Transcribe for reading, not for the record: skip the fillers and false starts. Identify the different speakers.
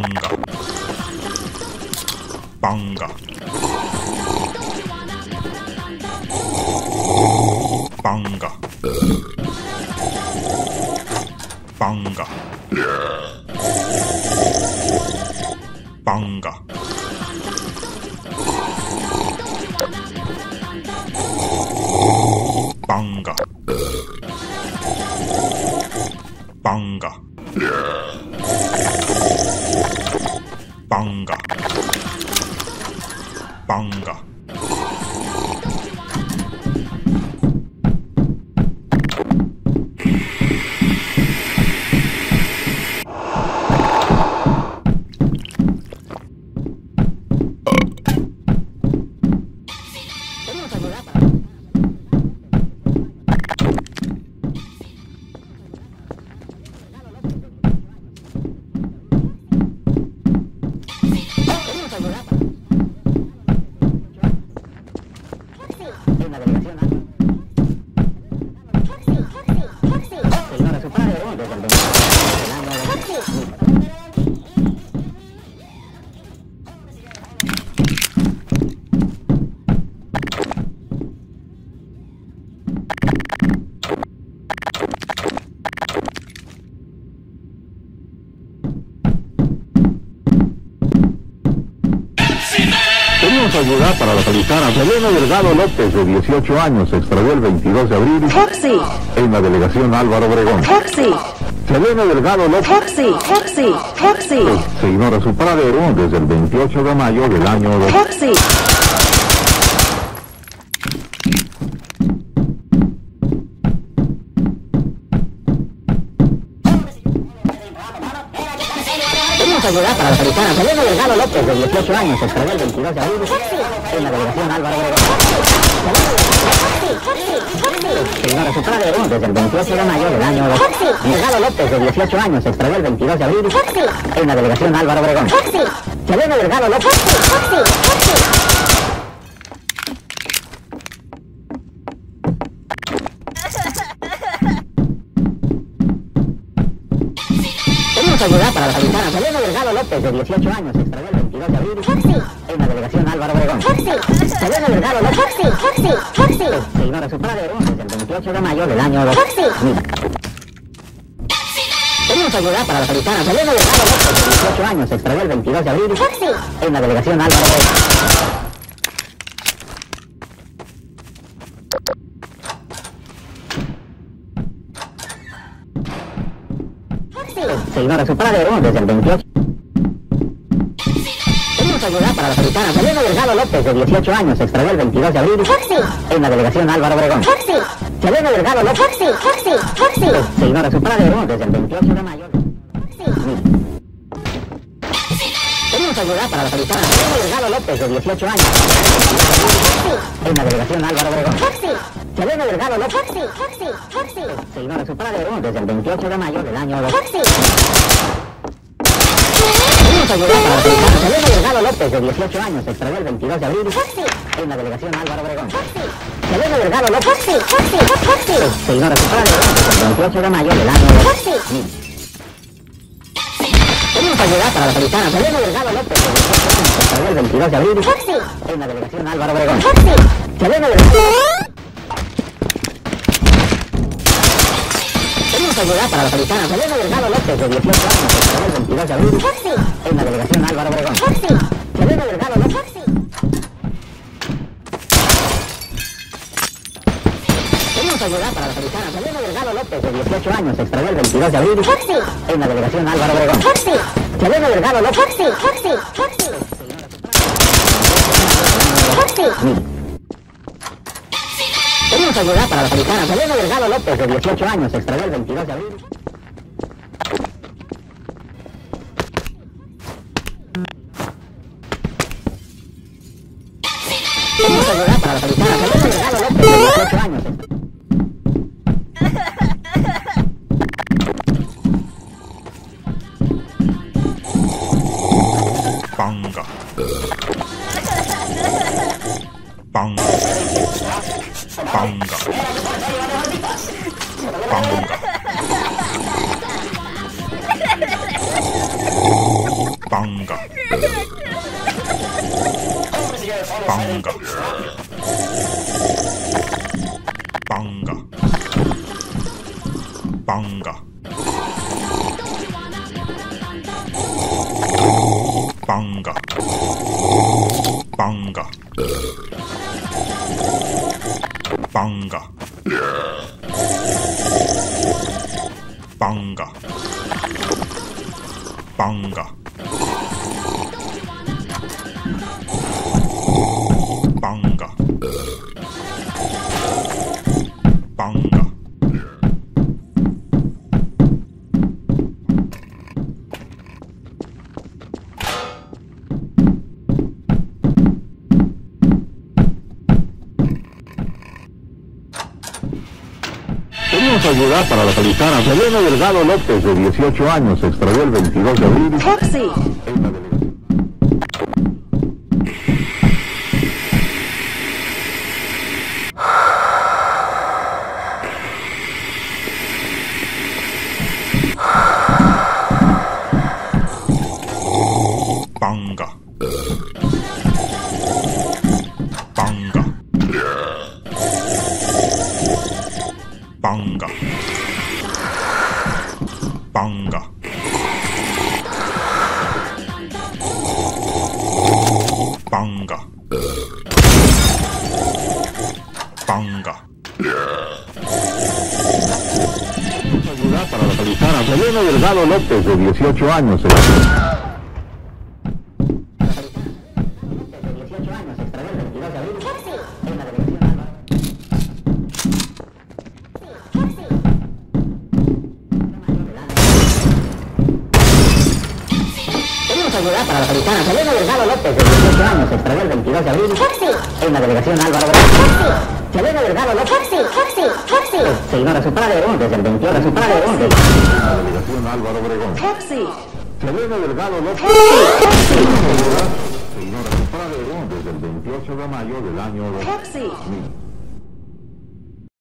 Speaker 1: Panga. Panga. Panga. Panga. Panga. Panga. Panga. Panga. Panga.
Speaker 2: Ayuda para localizar a Selena Delgado López, de 18 años, se extravió el 22 de abril
Speaker 3: Taxi.
Speaker 2: en la delegación Álvaro Obregón.
Speaker 3: Taxi.
Speaker 2: Selena Delgado López
Speaker 3: Taxi. Taxi. Taxi.
Speaker 2: se ignora su paradero desde el 28 de mayo del año 2000.
Speaker 3: Taxi.
Speaker 4: Ayuda para localizar a Selena Delgado López, de 18 años, se extravió el 22 de abril en la delegación Álvaro Obregón. Se ignora su paradero desde el 28 de mayo del año 2000. Delgado López, de 18 años, se extravió el 22 de abril en la delegación Álvaro Obregón. Selena Delgado López. Ayuda para localizar a Selena Delgado López, de 18 años, se extravió el 22 de abril en la delegación Álvaro Obregón. Selena Delgado López. Se ignora su paradero desde el 28 de mayo del año 2000. Tenemos ayuda para localizar a Selena Delgado López, de 18 años, se extravió el 22 de abril en la delegación Álvaro Obregón. Se ignora su paradero desde el 28. Tenemos ayuda para localizar a Selena Delgado López, de 18 años, se extravió el 22 de abril en la delegación Álvaro Obregón. Selena Delgado López. Se ignora su paradero desde el 28 de mayo. Tenemos ayuda para localizar a Selena Delgado López, de 18 años, en la delegación Álvaro Obregón. Selena Delgado López. Se ignora su paradero desde el 28 de mayo del año 2000. Tenemos ayuda para localizar a Selena Delgado López, de 18 años, se extravió el 22 de abril en la delegación Álvaro Obregón. Selena Delgado López. Se ignora su paradero desde el 28 de mayo del año 2000. Tenemos ayuda para localizar a Selena Delgado López, de 18 años, se extravió el 22 de abril en la delegación Álvaro Obregón. Selena Delgado. Tenemos ayuda para localizar a Selena Delgado López, de 18 años, se extravió el 22 de abril en la delegación Álvaro Obregón. Selena Delgado López. Tenemos ayuda para localizar a Selena Delgado López, de 18 años, se extravió el 22 de abril en la delegación Álvaro Obregón. Selena Delgado López. Tenemos ayuda para localizar a Selena Delgado López, de 18 años, se extravió el 22 de abril. Tenemos ayuda para localizar a Selena Delgado López, de 18 años.
Speaker 1: Panga. Panga. Panga. Panga. Panga. Panga. Panga. Panga. Panga. Panga. Panga. Panga. Panga.
Speaker 2: Pedimos ayuda para localizar a Selena Delgado López, de 18 años, se extravió el 22 de abril.
Speaker 3: Taxi.
Speaker 1: Panga. Panga. Panga. Panga. Panga. Panga.
Speaker 2: Ayuda para localizar a Selena Delgado López, de 18 años, se
Speaker 4: Ayuda para localizar a Selena Delgado López, de 18 años, se extravió el 22 de abril. En la delegación Álvaro Obregón. Selena Delgado López. Se ignora su paradero desde el 28 de su paradero.
Speaker 2: la delegación Álvaro Obregón.
Speaker 3: Taxi.
Speaker 2: Selena Delgado López
Speaker 3: Taxi.
Speaker 2: se ignora su paradero desde el 28 de mayo del año 2000.
Speaker 3: Taxi.